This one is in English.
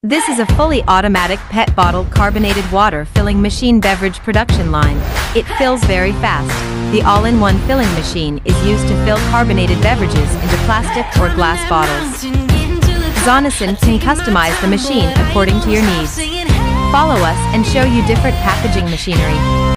This is a fully automatic PET bottle carbonated water filling machine beverage production line. It fills very fast. The all-in-one filling machine is used to fill carbonated beverages into plastic or glass bottles. ZONESUN can customize the machine according to your needs. Follow us and show you different packaging machinery.